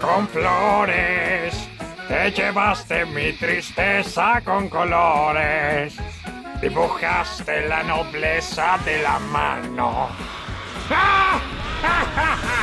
con flores, te llevaste mi tristeza con colores, dibujaste la nobleza de la mano. ¡Ah! ¡Ja, ja, ja!